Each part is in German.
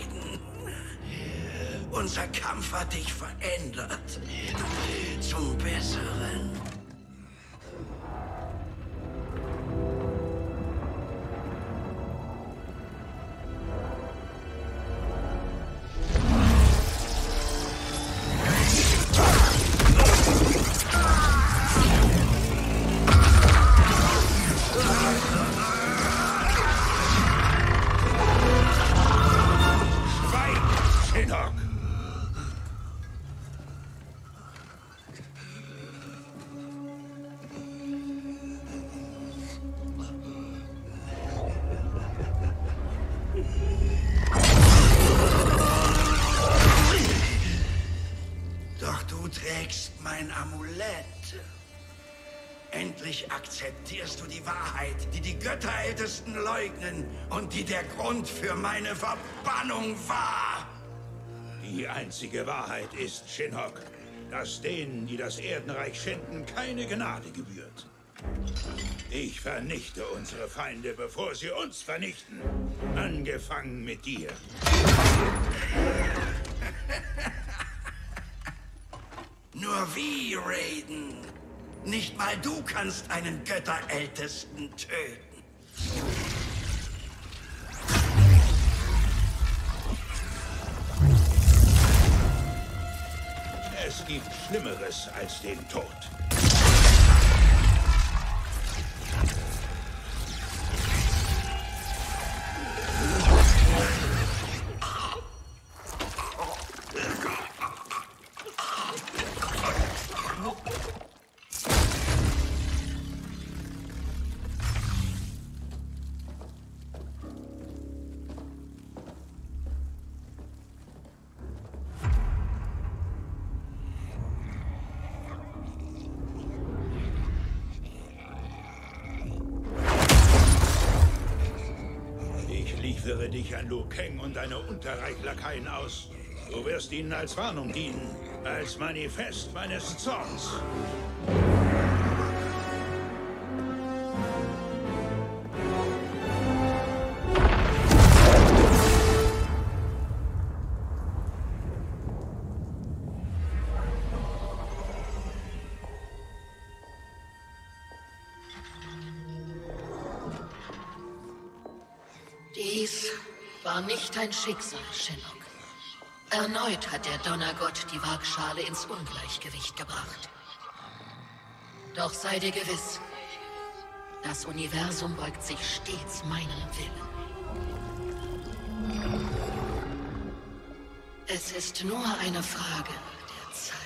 Raiden. Unser Kampf hat dich verändert. Zum Besseren. Mein Amulett. Endlich akzeptierst du die Wahrheit, die die Götterältesten leugnen und die der Grund für meine Verbannung war. Die einzige Wahrheit ist, Shinnok, dass denen, die das Erdenreich schänden, keine Gnade gebührt. Ich vernichte unsere Feinde, bevor sie uns vernichten. Angefangen mit dir. Nur wie, Raiden? Nicht mal du kannst einen Götterältesten töten. Es gibt Schlimmeres als den Tod. Ich liefere dich an Liu Kang und deine Unterreichlakaien aus. Du wirst ihnen als Warnung dienen, als Manifest meines Zorns. Dies war nicht ein Schicksal, Shinnok. Erneut hat der Donnergott die Waagschale ins Ungleichgewicht gebracht. Doch sei dir gewiss, das Universum beugt sich stets meinem Willen. Es ist nur eine Frage der Zeit.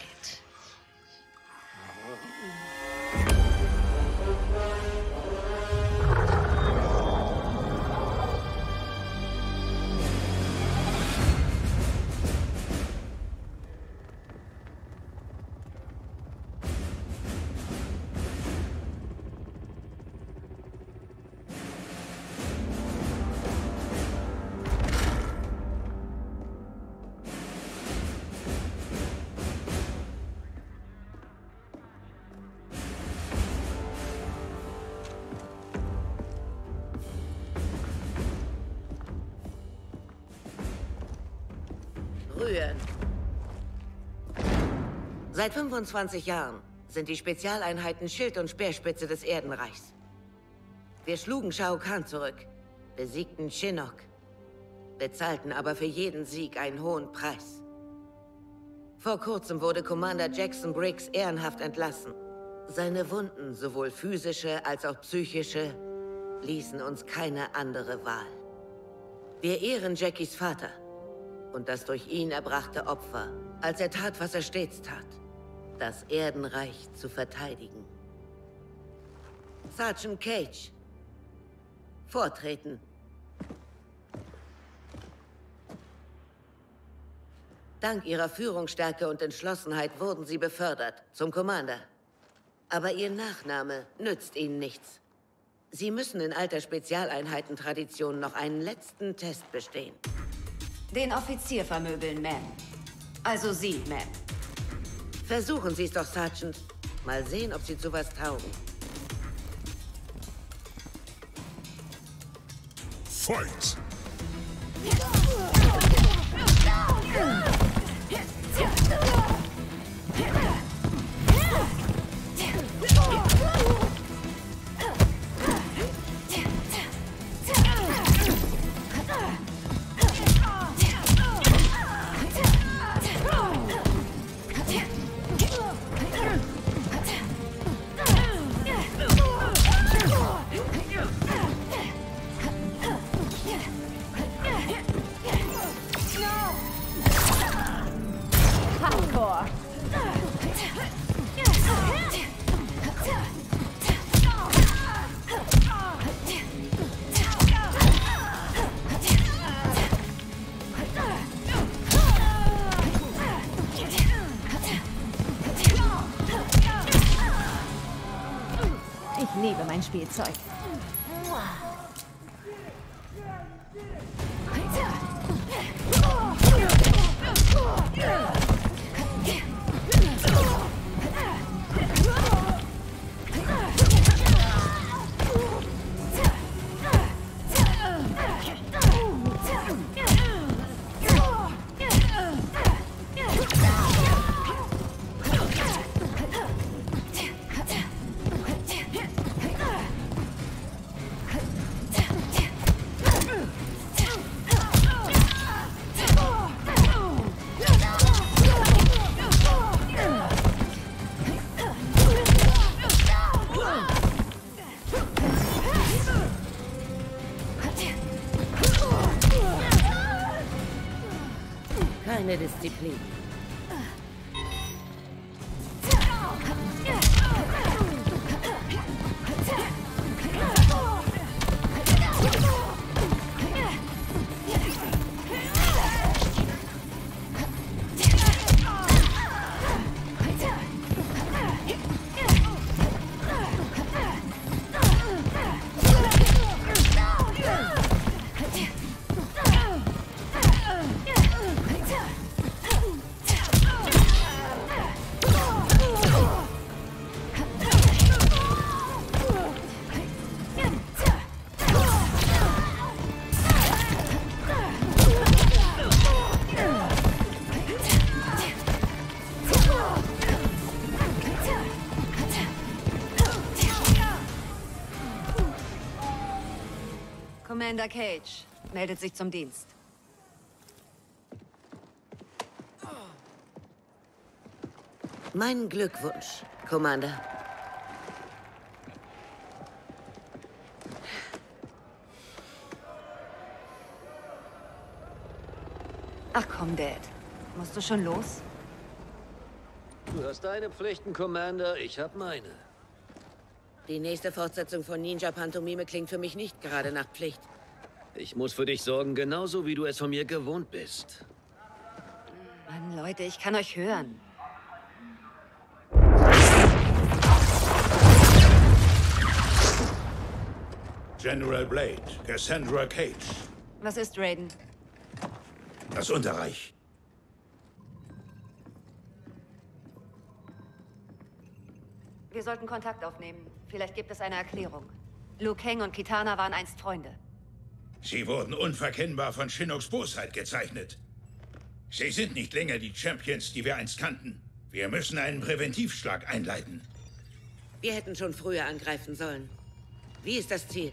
Rühren. Seit 25 Jahren sind die Spezialeinheiten Schild und Speerspitze des Erdenreichs. Wir schlugen Shao Kahn zurück, besiegten Shinnok, bezahlten aber für jeden Sieg einen hohen Preis. Vor kurzem wurde Commander Jackson Briggs ehrenhaft entlassen. Seine Wunden, sowohl physische als auch psychische, ließen uns keine andere Wahl. Wir ehren Jackies Vater und das durch ihn erbrachte Opfer, als er tat, was er stets tat: das Erdenreich zu verteidigen. Sergeant Cage, vortreten. Dank ihrer Führungsstärke und Entschlossenheit wurden sie befördert zum Commander. Aber ihr Nachname nützt ihnen nichts. Sie müssen in alter Spezialeinheitentradition noch einen letzten Test bestehen. Den Offizier vermöbeln, Ma'am. Also Sie, Ma'am. Versuchen Sie es doch, Sergeant. Mal sehen, ob Sie zu was taugen. Fight! vor. Ich liebe mein Spielzeug. Keine Disziplin. Commander Cage meldet sich zum Dienst. Meinen Glückwunsch, Commander. Ach komm, Dad. Musst du schon los? Du hast deine Pflichten, Commander, ich hab meine. Die nächste Fortsetzung von Ninja Pantomime klingt für mich nicht gerade nach Pflicht. Ich muss für dich sorgen, genauso wie du es von mir gewohnt bist. Mann, Leute, ich kann euch hören. General Blade, Cassandra Cage. Was ist, Raiden? Das Unterreich. Wir sollten Kontakt aufnehmen. Vielleicht gibt es eine Erklärung. Liu Kang und Kitana waren einst Freunde. Sie wurden unverkennbar von Shinnocks Bosheit gezeichnet. Sie sind nicht länger die Champions, die wir einst kannten. Wir müssen einen Präventivschlag einleiten. Wir hätten schon früher angreifen sollen. Wie ist das Ziel?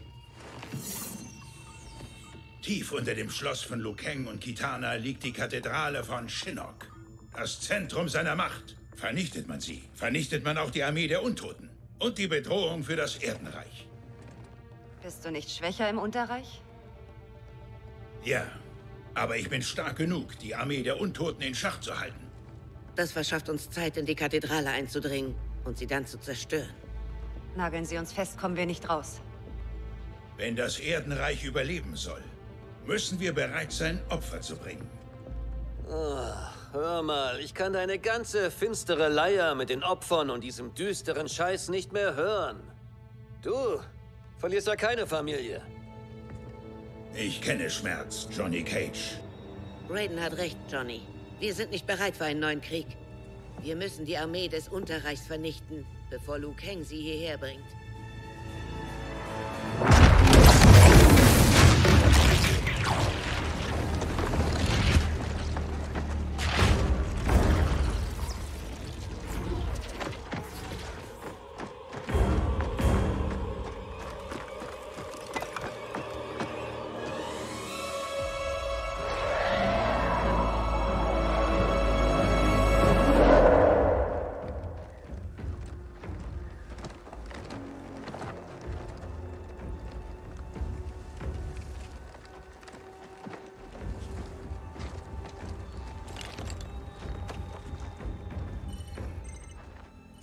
Tief unter dem Schloss von Liu Kang und Kitana liegt die Kathedrale von Shinnok. Das Zentrum seiner Macht. Vernichtet man sie, vernichtet man auch die Armee der Untoten. Und die Bedrohung für das Erdenreich. Bist du nicht schwächer im Unterreich? Ja, aber ich bin stark genug, die Armee der Untoten in Schach zu halten. Das verschafft uns Zeit, in die Kathedrale einzudringen und sie dann zu zerstören. Nageln Sie uns fest, kommen wir nicht raus. Wenn das Erdenreich überleben soll, müssen wir bereit sein, Opfer zu bringen. Oh, hör mal, ich kann deine ganze finstere Leier mit den Opfern und diesem düsteren Scheiß nicht mehr hören. Du verlierst ja keine Familie. Ich kenne Schmerz, Johnny Cage. Raiden hat recht, Johnny. Wir sind nicht bereit für einen neuen Krieg. Wir müssen die Armee des Unterreichs vernichten, bevor Liu Kang sie hierher bringt.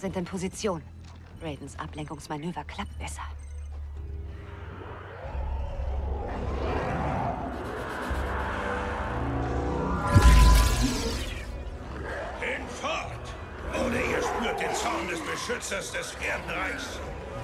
sind in Position. Raidens Ablenkungsmanöver klappt besser. Hinfort! Oder ihr spürt den Zorn des Beschützers des Erdenreichs.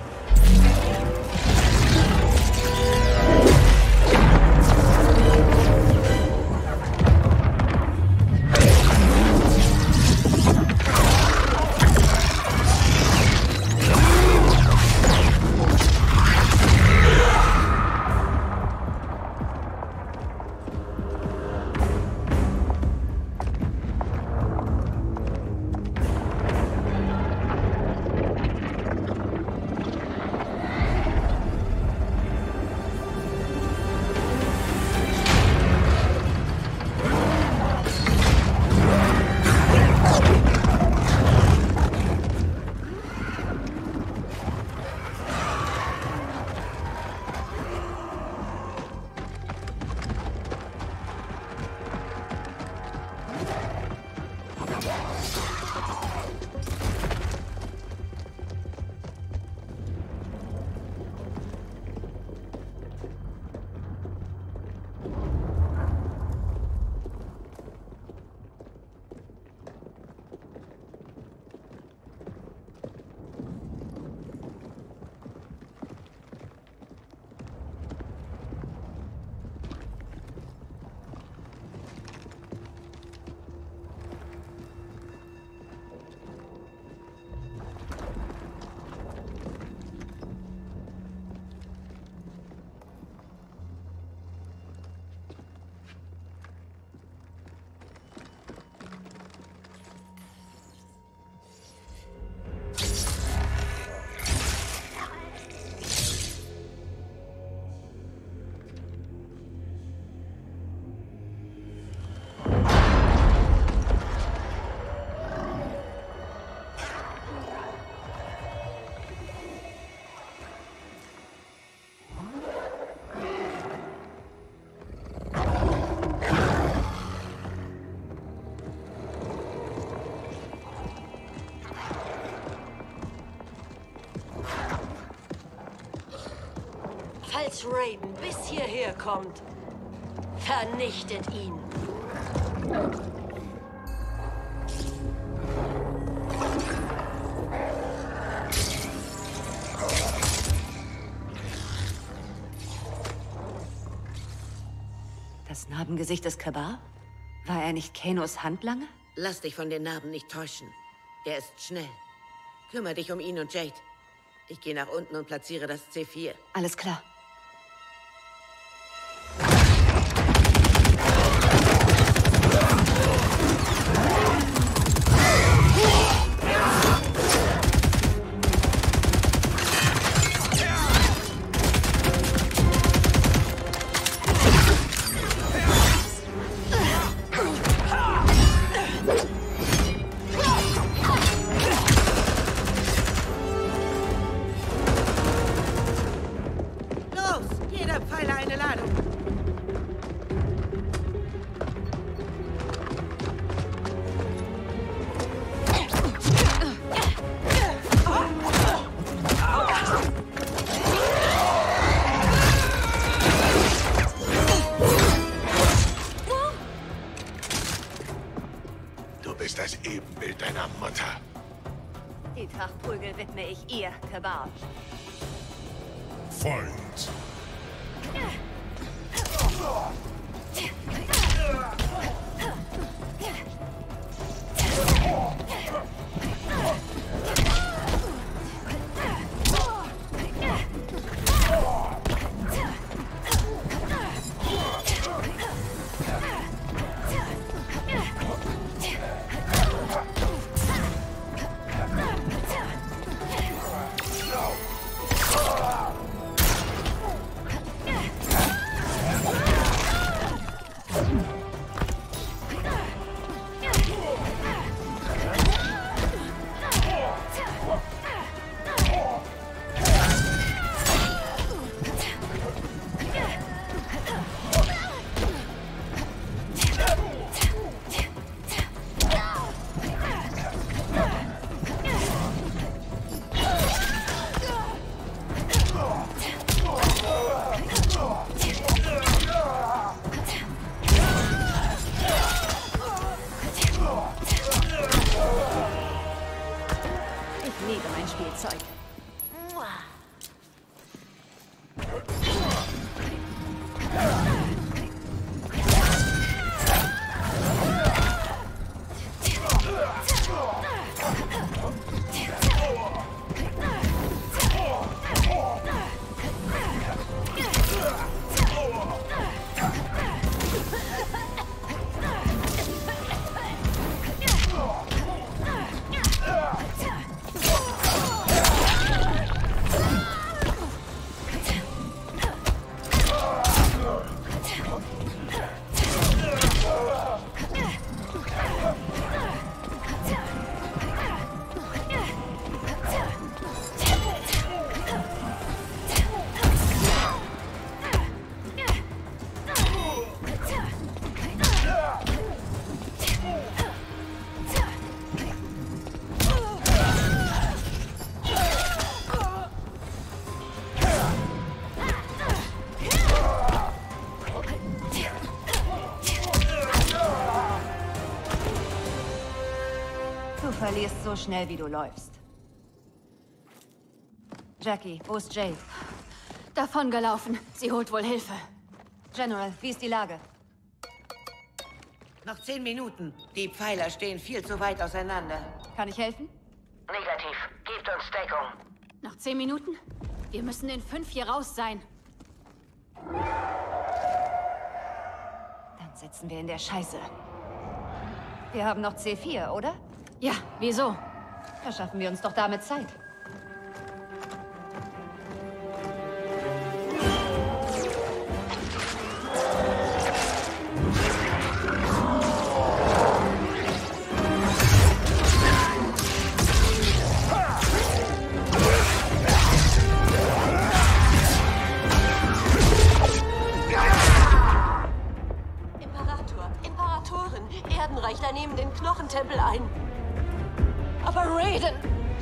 Falls Raiden bis hierher kommt, vernichtet ihn. Das Narbengesicht des Kabar? War er nicht Kanos Handlanger? Lass dich von den Narben nicht täuschen. Er ist schnell. Kümmer dich um ihn und Jade. Ich gehe nach unten und platziere das C4. Alles klar. Das Ebenbild deiner Mutter. Die Trachtprügel widme ich ihr, Kabar. Feind. Du verlierst so schnell, wie du läufst. Jackie, wo ist Jade? Davongelaufen. Sie holt wohl Hilfe. General, wie ist die Lage? Noch 10 Minuten. Die Pfeiler stehen viel zu weit auseinander. Kann ich helfen? Negativ. Gebt uns Deckung. Noch 10 Minuten? Wir müssen in 5 hier raus sein. Dann sitzen wir in der Scheiße. Wir haben noch C4, oder? Ja, wieso? Verschaffen wir uns doch damit Zeit. Imperatorin, Erdenreich, da nehmen den Knochentempel ein. Aber Raiden!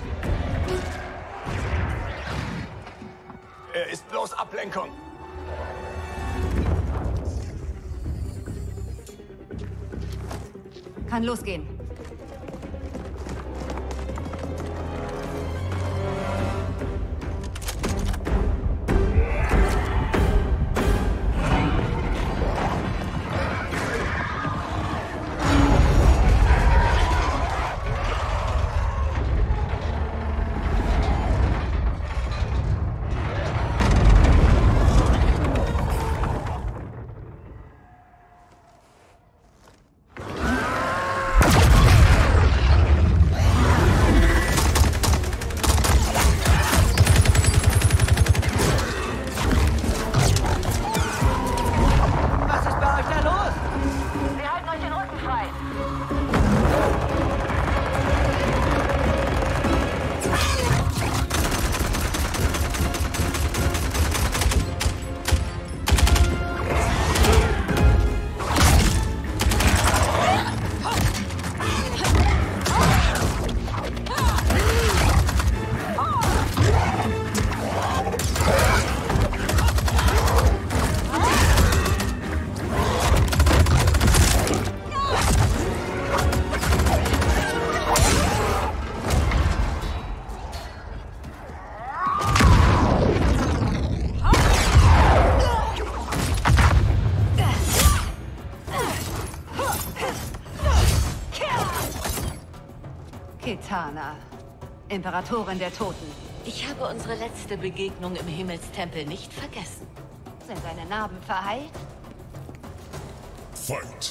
Er ist bloß Ablenkung. Kann losgehen. Kitana, Imperatorin der Toten. Ich habe unsere letzte Begegnung im Himmelstempel nicht vergessen. Sind deine Narben verheilt? Fight!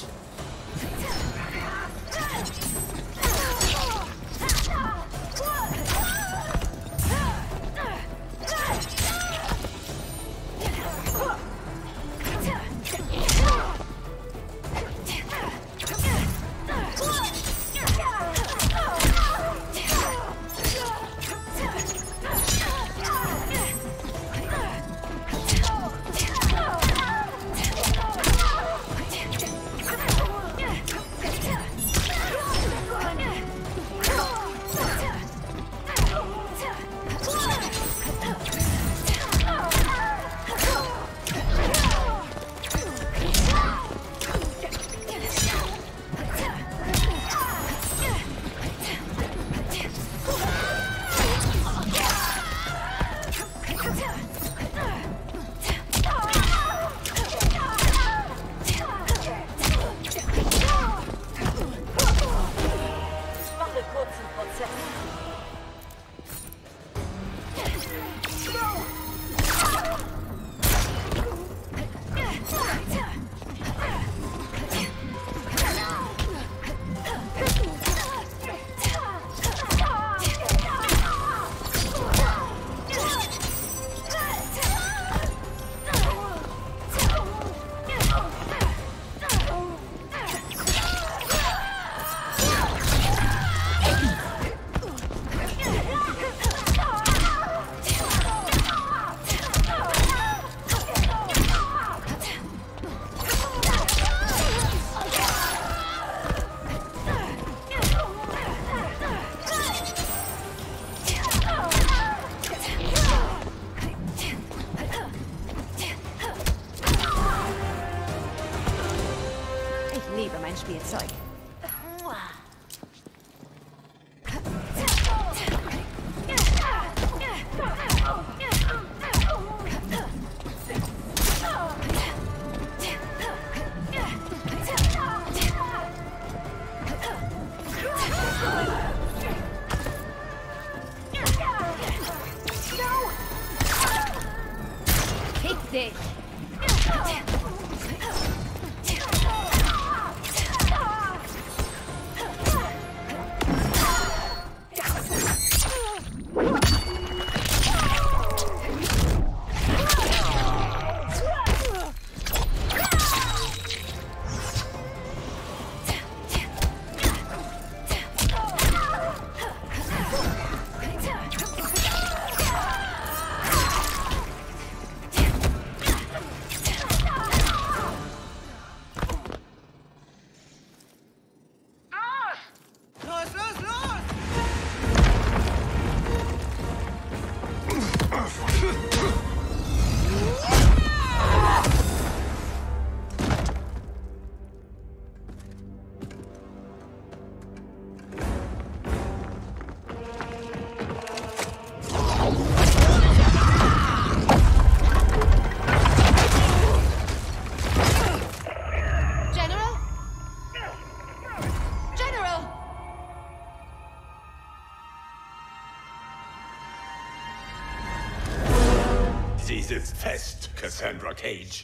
sitzt fest, Cassandra Cage.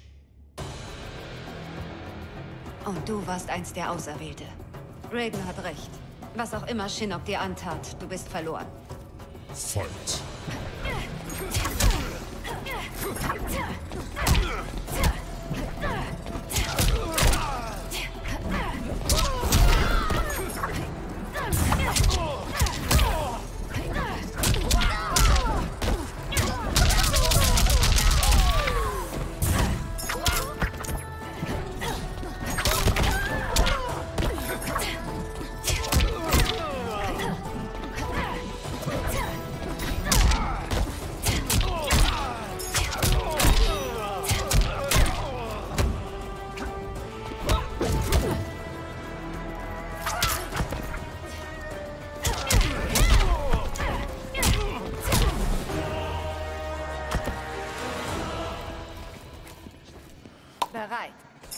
Und du warst einst der Auserwählte. Raiden hat recht. Was auch immer Shinnok dir antat, du bist verloren. Folgt. Bereit.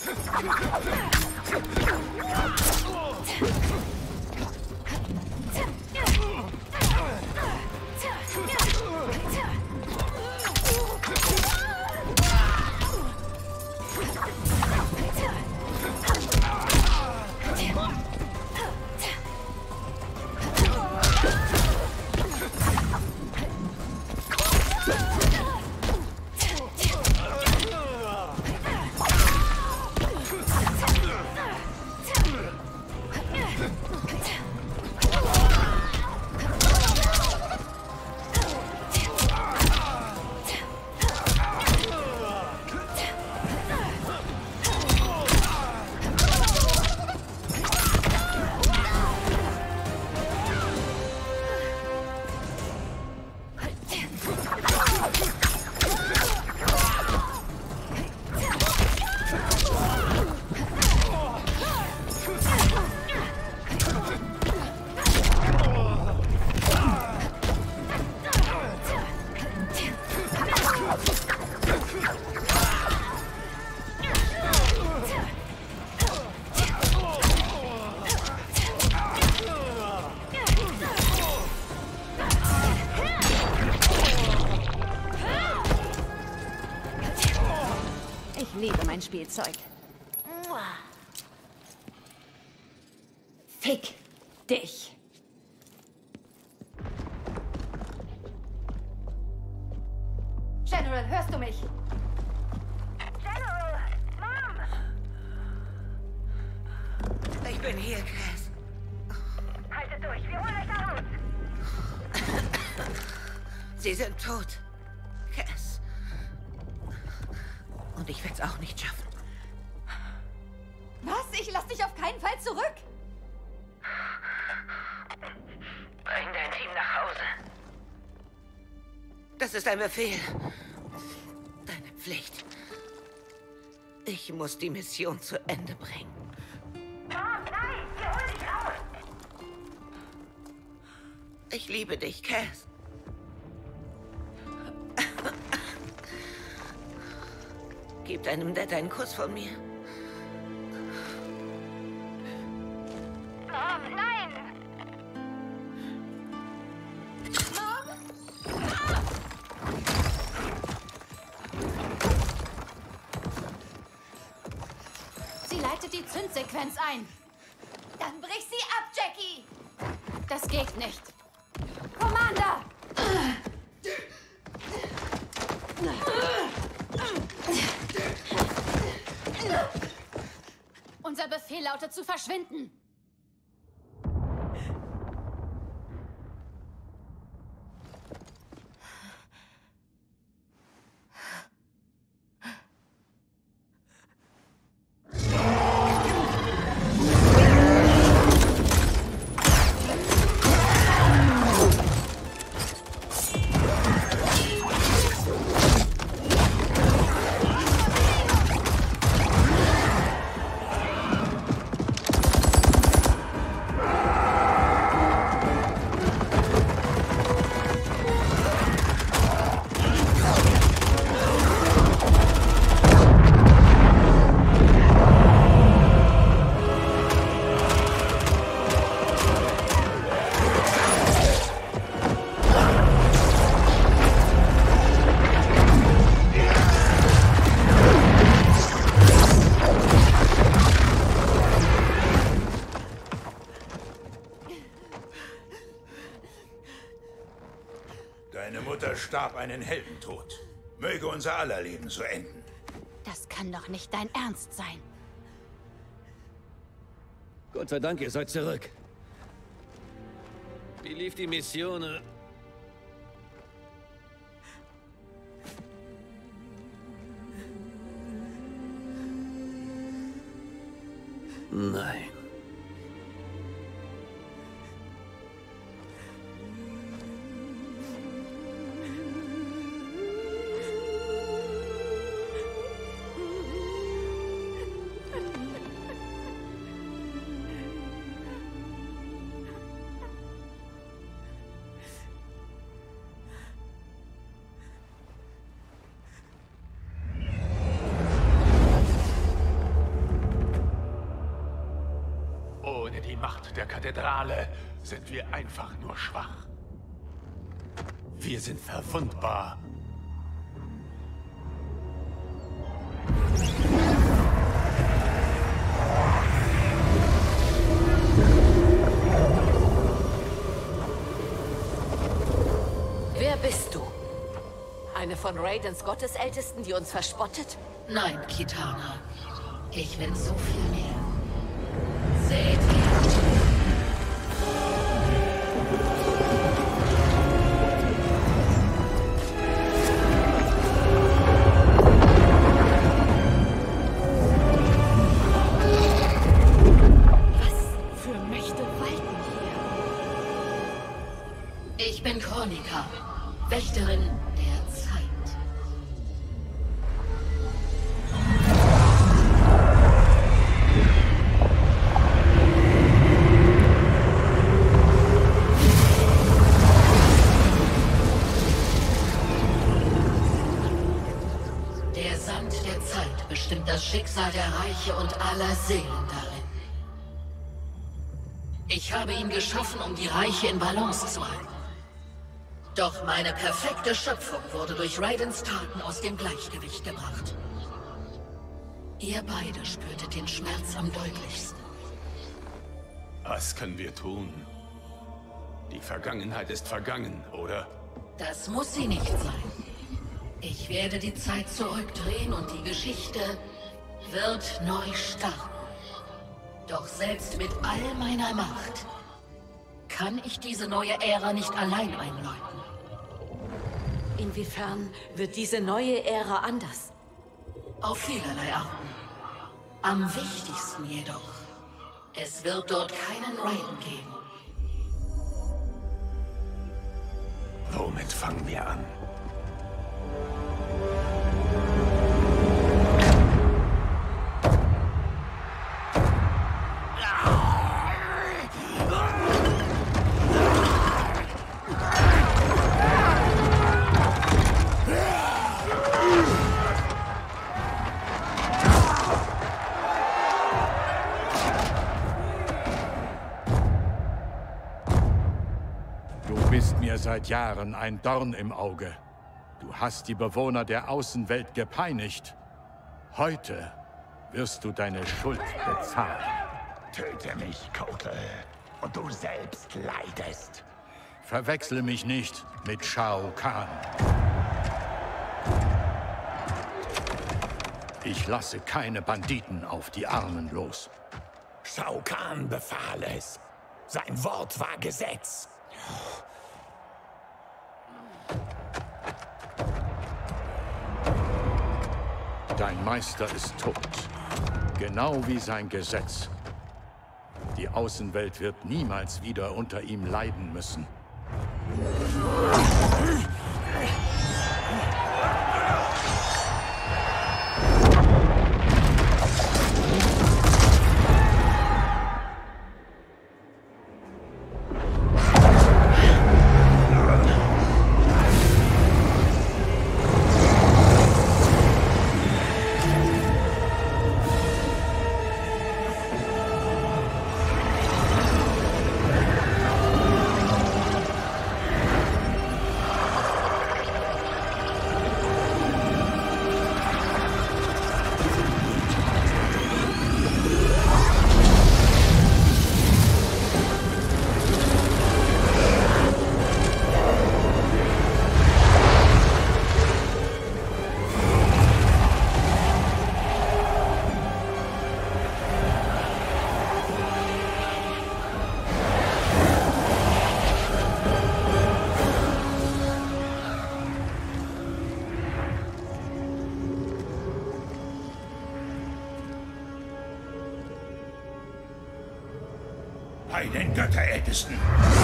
Ich liebe mein Spielzeug. Fick dich. General, hörst du mich? General! Mom! Ich bin hier, Cass. Haltet durch, wir holen euch da raus! Sie sind tot, Cass. Und ich werde es auch nicht schaffen. Was? Ich lass dich auf keinen Fall zurück. Bring dein Team nach Hause. Das ist ein Befehl. Deine Pflicht. Ich muss die Mission zu Ende bringen. Mom, nein! Wir holen dich raus! Ich liebe dich, Cass. Gib deinem Dad einen Kuss von mir. Mom, nein! Sie leitet die Zündsequenz ein. Dann brich sie ab, Jackie. Das geht nicht. Commander! Unser Befehl lautet zu verschwinden. Deine Mutter starb einen Heldentod. Möge unser aller Leben so enden. Das kann doch nicht dein Ernst sein. Gott sei Dank, ihr seid zurück. Wie lief die Mission? Nein. Ohne die Macht der Kathedrale sind wir einfach nur schwach. Wir sind verwundbar. Wer bist du? Eine von Raidens Gottesältesten, die uns verspottet? Nein, Kitana. Ich bin so viel mehr. Seht ihr? Was für Mächte walten hier? Ich bin Kronika, Wächterin der Zeit. Der Sand der Zeit bestimmt das Schicksal der Reiche und aller Seelen darin. Ich habe ihn geschaffen, um die Reiche in Balance zu halten. Doch meine perfekte Schöpfung wurde durch Raidens Taten aus dem Gleichgewicht gebracht. Ihr beide spürtet den Schmerz am deutlichsten. Was können wir tun? Die Vergangenheit ist vergangen, oder? Das muss sie nicht sein. Ich werde die Zeit zurückdrehen und die Geschichte wird neu starten. Doch selbst mit all meiner Macht kann ich diese neue Ära nicht allein einläuten. Inwiefern wird diese neue Ära anders? Auf vielerlei Arten. Am wichtigsten jedoch, es wird dort keinen Raiden geben. Womit fangen wir an? Du bist mir seit Jahren ein Dorn im Auge. Du hast die Bewohner der Außenwelt gepeinigt. Heute wirst du deine Schuld bezahlen. Töte mich, Kotal, und du selbst leidest. Verwechsle mich nicht mit Shao Kahn. Ich lasse keine Banditen auf die Armen los. Shao Kahn befahl es. Sein Wort war Gesetz. Dein Meister ist tot. Genau wie sein Gesetz. Die Außenwelt wird niemals wieder unter ihm leiden müssen. Bei den Götterältesten.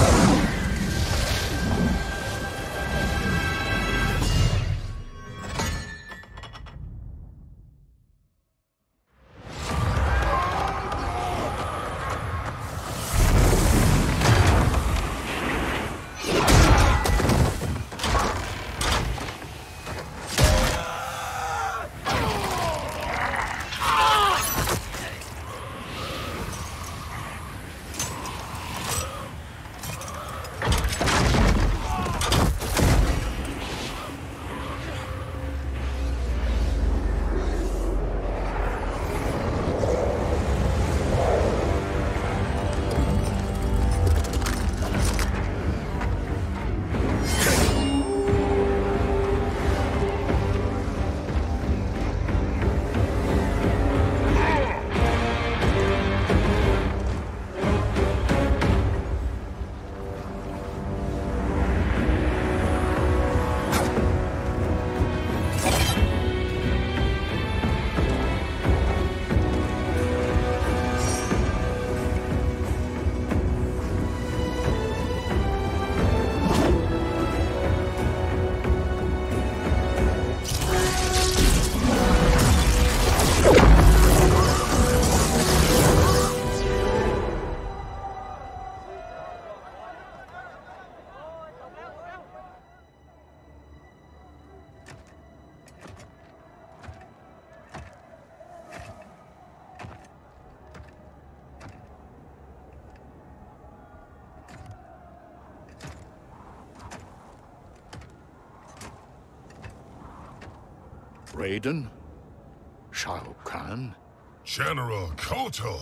Raiden? Shao Kahn? General Kotal.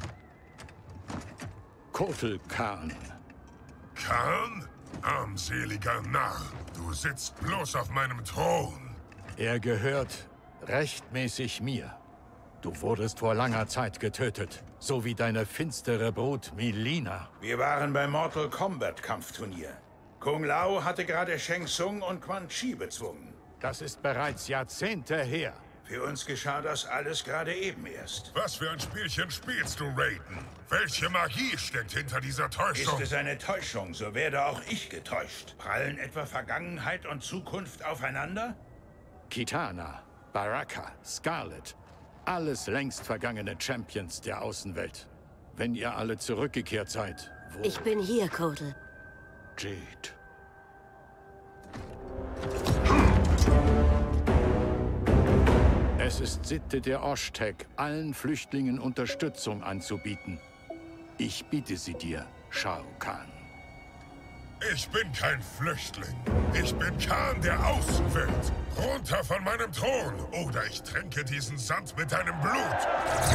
Kotal Kahn. Kahn? Armseliger Narr. Du sitzt bloß auf meinem Thron. Er gehört rechtmäßig mir. Du wurdest vor langer Zeit getötet, so wie deine finstere Brut Mileena. Wir waren beim Mortal Kombat Kampfturnier. Kung Lao hatte gerade Shang Tsung und Quan Chi bezwungen. Das ist bereits Jahrzehnte her. Für uns geschah das alles gerade eben erst. Was für ein Spielchen spielst du, Raiden? Welche Magie steckt hinter dieser Täuschung? Ist es eine Täuschung, so werde auch ich getäuscht. Prallen etwa Vergangenheit und Zukunft aufeinander? Kitana, Baraka, Scarlet. Alles längst vergangene Champions der Außenwelt. Wenn ihr alle zurückgekehrt seid, wo... Ich bin hier, Kotal. Jade. Es ist Sitte der Oshtek, allen Flüchtlingen Unterstützung anzubieten. Ich biete sie dir, Shao Kahn. Ich bin kein Flüchtling. Ich bin Kahn der Außenwelt. Runter von meinem Thron, oder ich tränke diesen Sand mit deinem Blut.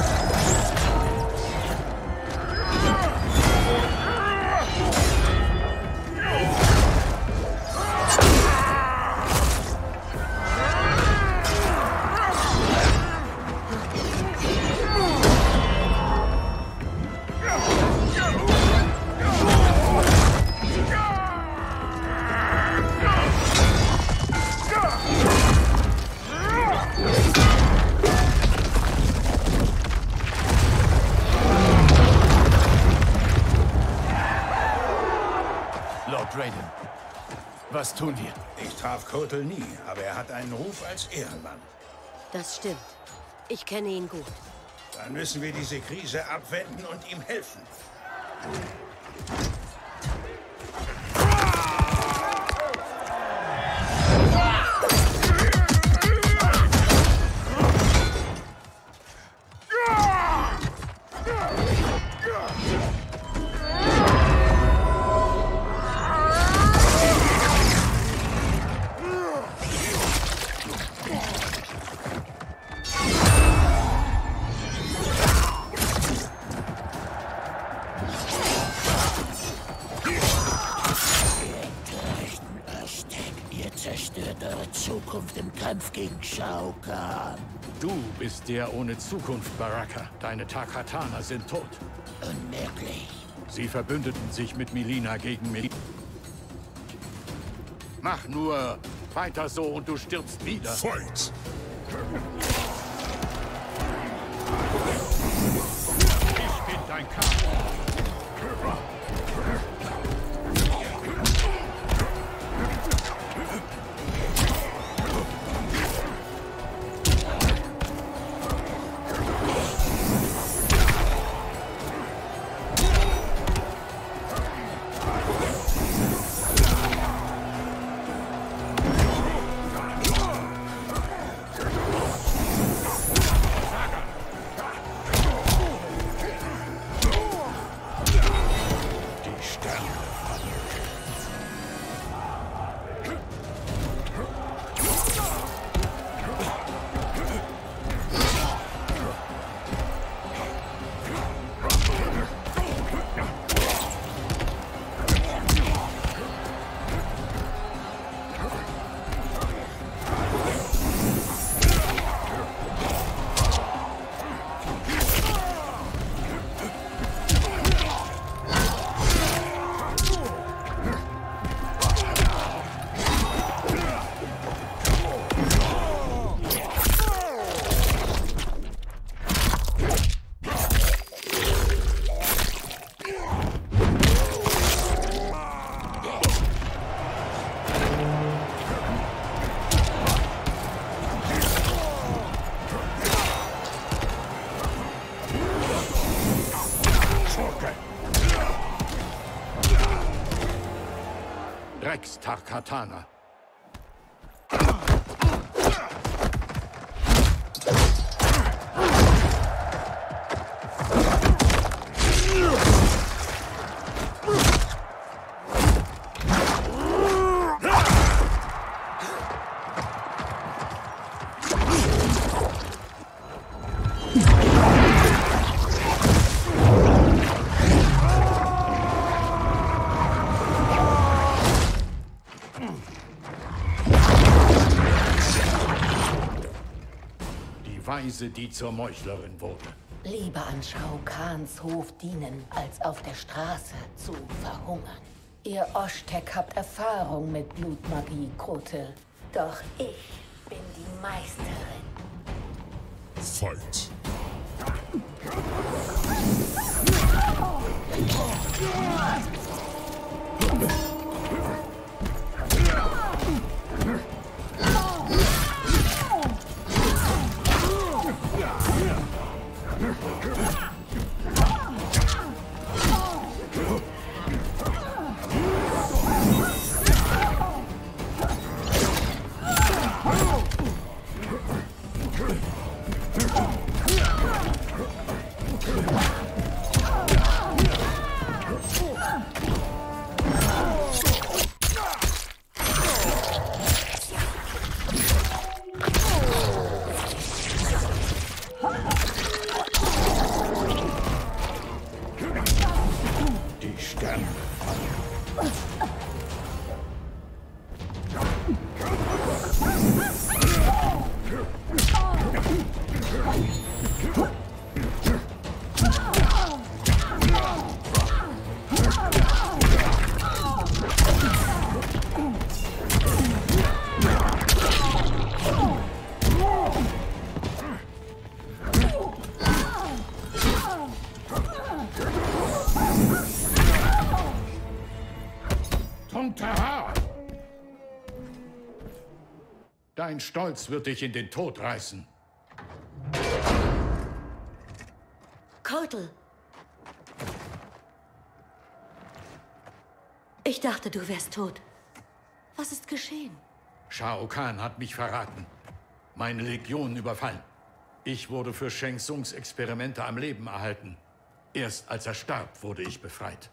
Lord Raiden, was tun wir? Ich traf Kotal nie, aber er hat einen Ruf als Ehrenmann. Das stimmt. Ich kenne ihn gut. Dann müssen wir diese Krise abwenden und ihm helfen. Zukunft im Kampf gegen Shao Kahn. Du bist der ohne Zukunft, Baraka. Deine Takatana sind tot. Unmöglich. Sie verbündeten sich mit Mileena gegen mich. Mach nur weiter so und du stirbst wieder. Fight! Ich bin dein Kampf. Rex-Tarkatana. Die zur Meuchlerin wurde. Lieber an Shao Kahns Hof dienen, als auf der Straße zu verhungern. Ihr Oshtek habt Erfahrung mit Blutmagie, Kotel. Doch ich bin die Meisterin. Fight. Dein Stolz wird dich in den Tod reißen. Kotel! Ich dachte, du wärst tot. Was ist geschehen? Shao Kahn hat mich verraten. Meine Legion überfallen. Ich wurde für Shang Tsungs Experimente am Leben erhalten. Erst als er starb, wurde ich befreit.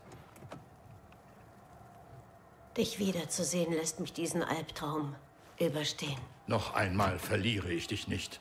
Dich wiederzusehen lässt mich diesen Albtraum überstehen. Noch einmal verliere ich dich nicht.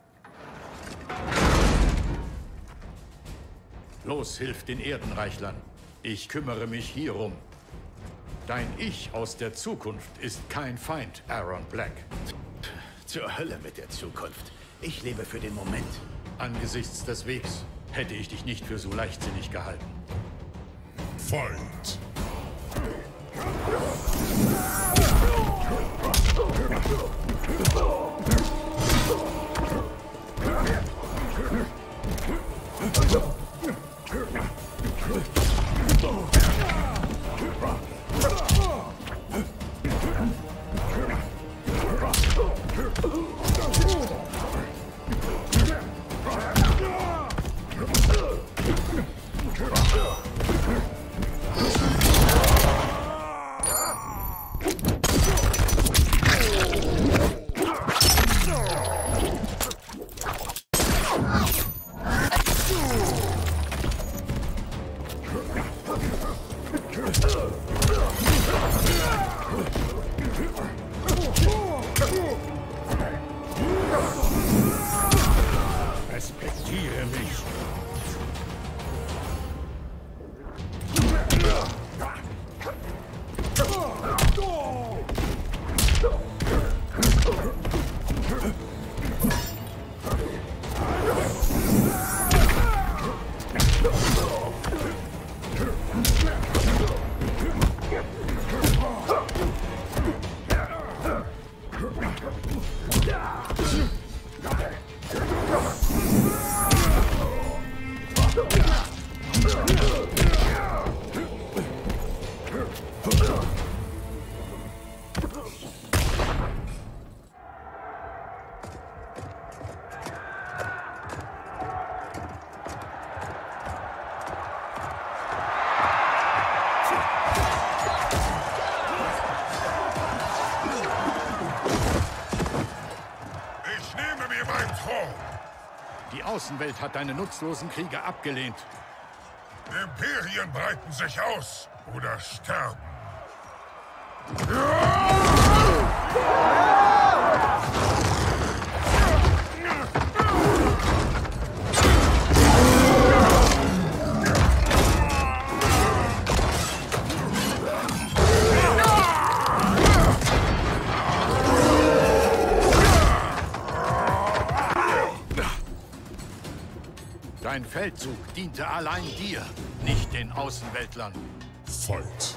Los, hilf den Erdenreichlern. Ich kümmere mich hierum. Dein Ich aus der Zukunft ist kein Feind, Aaron Black. Zur Hölle mit der Zukunft. Ich lebe für den Moment. Angesichts des Wegs hätte ich dich nicht für so leichtsinnig gehalten. Fight! Respektiere mich. Die Außenwelt hat deine nutzlosen Kriege abgelehnt. Imperien breiten sich aus oder sterben. Dein Feldzug diente allein dir, nicht den Außenweltlern. Volt.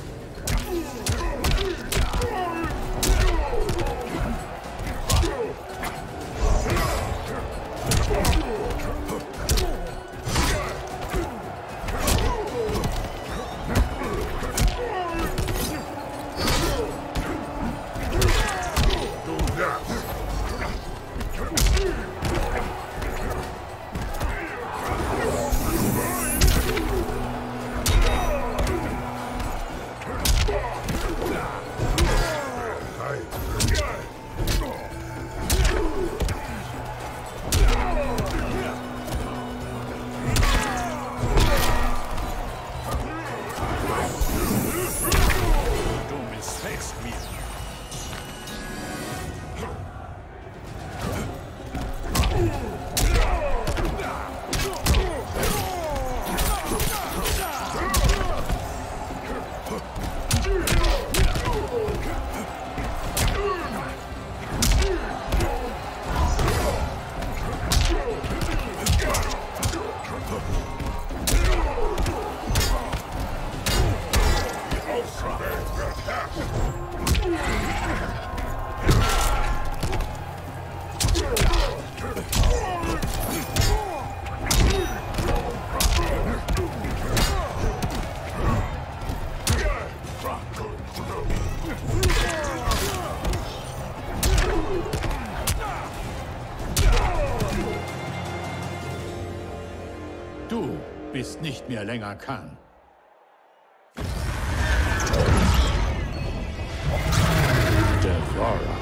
Du bist nicht mehr länger Khan. Devora.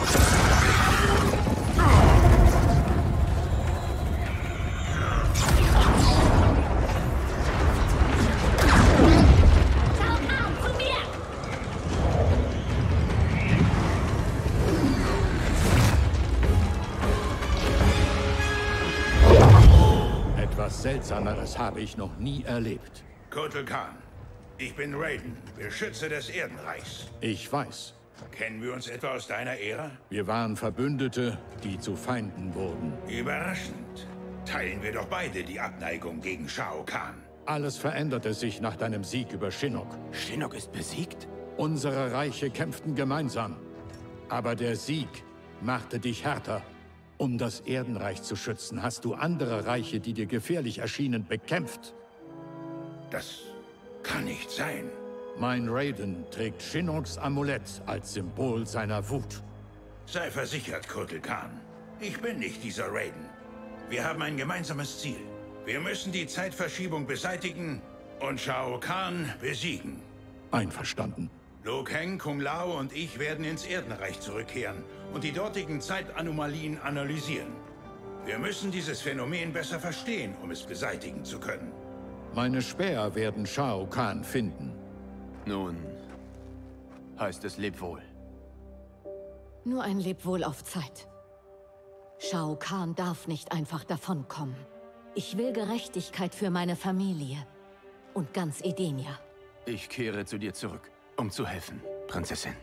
Etwas Seltsameres habe ich noch nie erlebt. Kotal Khan, ich bin Raiden, Beschützer des Erdenreichs. Ich weiß. Kennen wir uns etwa aus deiner Ära? Wir waren Verbündete, die zu Feinden wurden. Überraschend. Teilen wir doch beide die Abneigung gegen Shao Kahn. Alles veränderte sich nach deinem Sieg über Shinnok. Shinnok ist besiegt? Unsere Reiche kämpften gemeinsam. Aber der Sieg machte dich härter. Um das Erdenreich zu schützen, hast du andere Reiche, die dir gefährlich erschienen, bekämpft. Das kann nicht sein. Mein Raiden trägt Shinnoks Amulett als Symbol seiner Wut. Sei versichert, Kotal Khan. Ich bin nicht dieser Raiden. Wir haben ein gemeinsames Ziel. Wir müssen die Zeitverschiebung beseitigen und Shao Kahn besiegen. Einverstanden. Liu Kang, Kung Lao und ich werden ins Erdenreich zurückkehren und die dortigen Zeitanomalien analysieren. Wir müssen dieses Phänomen besser verstehen, um es beseitigen zu können. Meine Späher werden Shao Kahn finden. Nun, heißt es leb wohl. Nur ein Lebwohl auf Zeit. Shao Kahn darf nicht einfach davonkommen. Ich will Gerechtigkeit für meine Familie und ganz Edenia. Ich kehre zu dir zurück, um zu helfen, Prinzessin.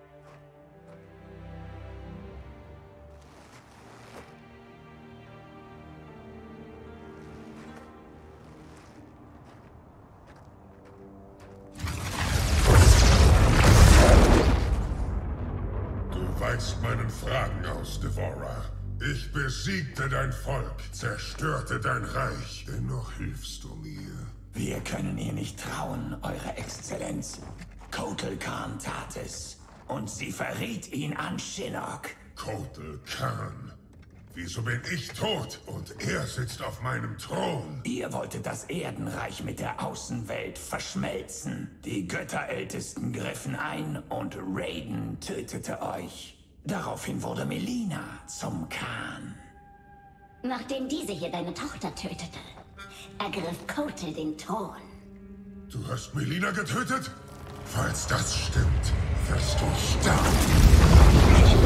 Du weichst meinen Fragen aus, Devora. Ich besiegte dein Volk, zerstörte dein Reich. Dennoch hilfst du mir. Wir können ihr nicht trauen, Eure Exzellenz. Kotal Khan tat es. Und sie verriet ihn an Shinnok. Kotal Khan? Wieso bin ich tot und er sitzt auf meinem Thron? Ihr wolltet das Erdenreich mit der Außenwelt verschmelzen. Die Götterältesten griffen ein und Raiden tötete euch. Daraufhin wurde Mileena zum Khan. Nachdem diese hier deine Tochter tötete, ergriff Kotal den Thron. Du hast Melina getötet? Falls das stimmt, wirst du sterben.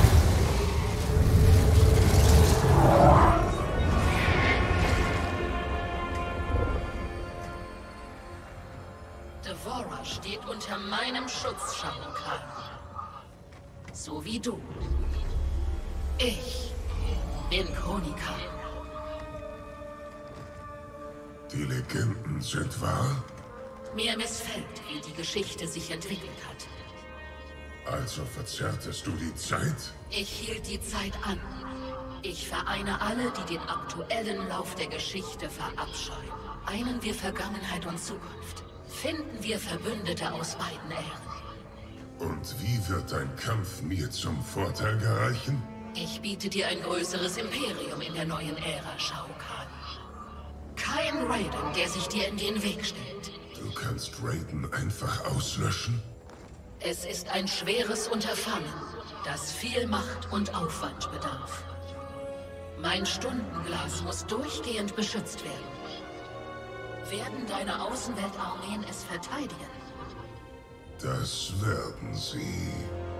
D'Vorah steht unter meinem Schutz, Shao Kahn. So wie du. Ich bin Kronika. Die Legenden sind wahr? Mir missfällt, wie die Geschichte sich entwickelt hat. Also verzerrtest du die Zeit? Ich hielt die Zeit an. Ich vereine alle, die den aktuellen Lauf der Geschichte verabscheuen. Einen wir Vergangenheit und Zukunft. Finden wir Verbündete aus beiden Ähren. Und wie wird dein Kampf mir zum Vorteil gereichen? Ich biete dir ein größeres Imperium in der neuen Ära, Shao Kahn. Kein Raiden, der sich dir in den Weg stellt. Du kannst Raiden einfach auslöschen? Es ist ein schweres Unterfangen, das viel Macht und Aufwand bedarf. Mein Stundenglas muss durchgehend beschützt werden. Werden deine Außenweltarmeen es verteidigen? Das werden sie.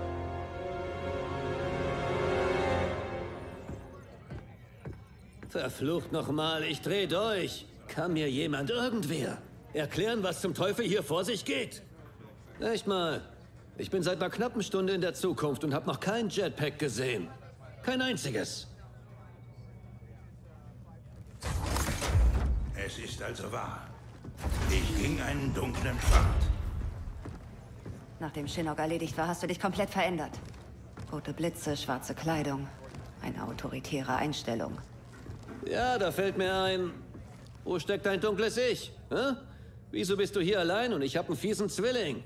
Verflucht nochmal, ich dreh durch. Kann mir jemand, irgendwer, erklären, was zum Teufel hier vor sich geht? Echt mal. Ich bin seit einer knappen Stunde in der Zukunft und habe noch kein Jetpack gesehen. Kein einziges. Es ist also wahr. Ich ging einen dunklen Pfad. Nachdem Shinnok erledigt war, hast du dich komplett verändert. Rote Blitze, schwarze Kleidung. Eine autoritäre Einstellung. Ja, da fällt mir ein. Wo steckt dein dunkles Ich? Hä? Wieso bist du hier allein und ich habe einen fiesen Zwilling?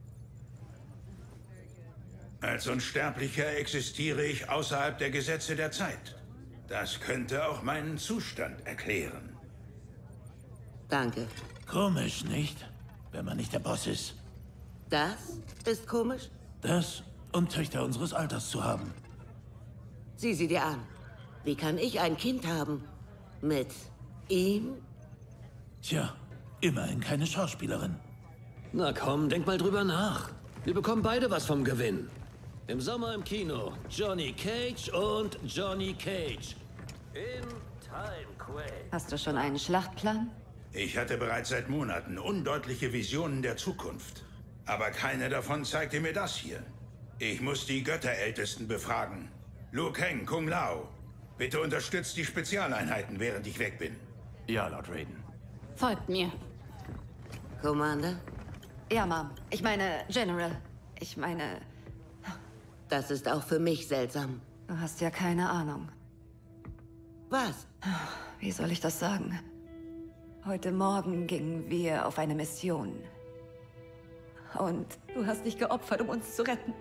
Als Unsterblicher existiere ich außerhalb der Gesetze der Zeit. Das könnte auch meinen Zustand erklären. Danke. Komisch, nicht? Wenn man nicht der Boss ist. Das ist komisch? Das und Töchter unseres Alters zu haben. Sieh sie dir an. Wie kann ich ein Kind haben? Mit ihm? Tja, immerhin keine Schauspielerin. Na komm, denk mal drüber nach. Wir bekommen beide was vom Gewinn. Im Sommer im Kino. Johnny Cage und Johnny Cage. In Time Quake. Hast du schon einen Schlachtplan? Ich hatte bereits seit Monaten undeutliche Visionen der Zukunft. Aber keine davon zeigte mir das hier. Ich muss die Götterältesten befragen. Liu Kang, Kung Lao. Bitte unterstützt die Spezialeinheiten, während ich weg bin. Ja, Lord Raiden. Folgt mir. Commander? Ja, Mom. Ich meine, General. Ich meine... Das ist auch für mich seltsam. Du hast ja keine Ahnung. Was? Wie soll ich das sagen? Heute Morgen gingen wir auf eine Mission. Und du hast dich geopfert, um uns zu retten.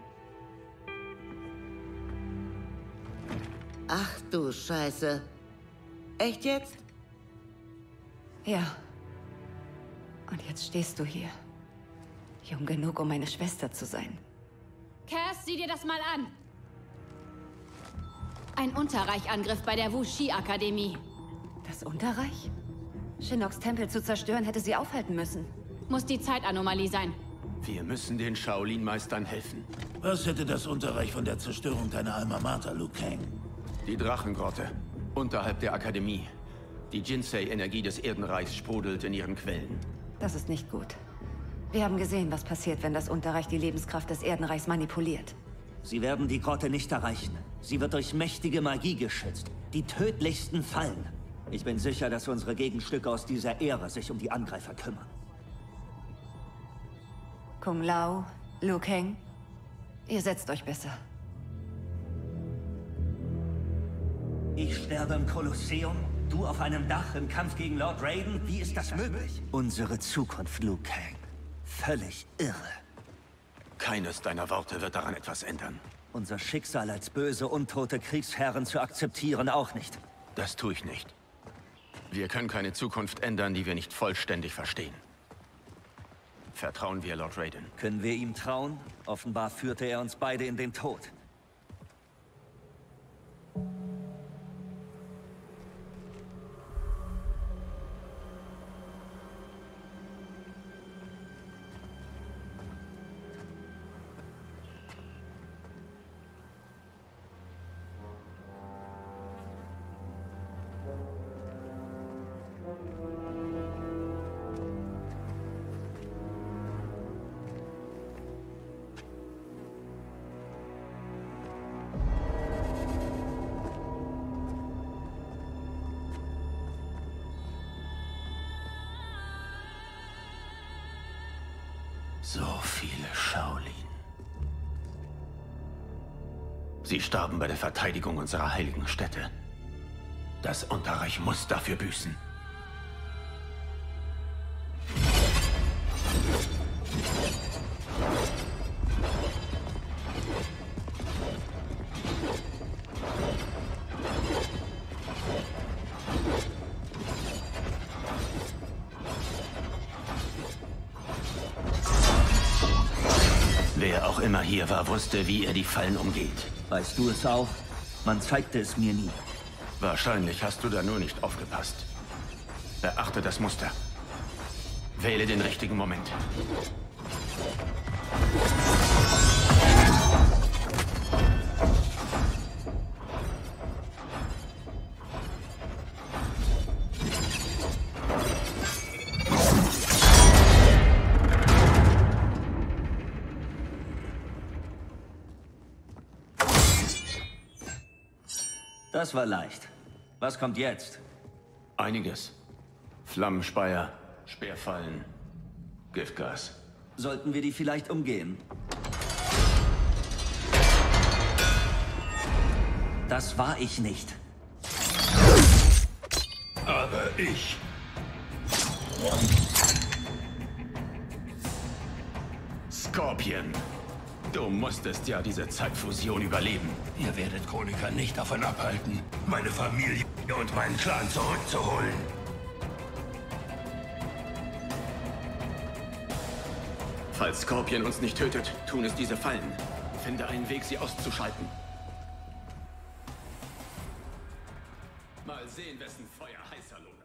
Ach du Scheiße. Echt jetzt? Ja. Und jetzt stehst du hier. Jung genug, um meine Schwester zu sein. Cass, sieh dir das mal an. Ein Unterreichangriff bei der Wuxi-Akademie. Das Unterreich? Shinnoks Tempel zu zerstören, hätte sie aufhalten müssen. Muss die Zeitanomalie sein. Wir müssen den Shaolin-Meistern helfen. Was hätte das Unterreich von der Zerstörung deiner Alma Mater, Liu Kang? Die Drachengrotte. Unterhalb der Akademie. Die Jinsei-Energie des Erdenreichs sprudelt in ihren Quellen. Das ist nicht gut. Wir haben gesehen, was passiert, wenn das Unterreich die Lebenskraft des Erdenreichs manipuliert. Sie werden die Grotte nicht erreichen. Sie wird durch mächtige Magie geschützt. Die tödlichsten Fallen. Ich bin sicher, dass unsere Gegenstücke aus dieser Ära sich um die Angreifer kümmern. Kung Lao, Liu Kang, ihr setzt euch besser. Ich sterbe im Kolosseum, du auf einem Dach im Kampf gegen Lord Raiden. Wie ist das möglich? Unsere Zukunft, Liu Kang. Völlig irre. Keines deiner Worte wird daran etwas ändern. Unser Schicksal als böse, untote Kriegsherren zu akzeptieren auch nicht. Das tue ich nicht. Wir können keine Zukunft ändern, die wir nicht vollständig verstehen. Vertrauen wir Lord Raiden. Können wir ihm trauen? Offenbar führte er uns beide in den Tod. So viele Shaolin. Sie starben bei der Verteidigung unserer heiligen Stätte. Das Unterreich muss dafür büßen. Wer auch immer hier war, wusste, wie er die Fallen umgeht. Weißt du es auch? Man zeigte es mir nie. Wahrscheinlich hast du da nur nicht aufgepasst. Beachte das Muster. Wähle den richtigen Moment. Das war leicht. Was kommt jetzt? Einiges. Flammenspeier, Speerfallen, Giftgas. Sollten wir die vielleicht umgehen? Das war ich nicht. Aber ich. Scorpion. Du musstest ja diese Zeitfusion überleben. Ihr werdet Chroniker nicht davon abhalten, meine Familie und meinen Clan zurückzuholen. Falls Scorpion uns nicht tötet, tun es diese Fallen. Finde einen Weg, sie auszuschalten. Mal sehen, wessen Feuer heißer lohnt.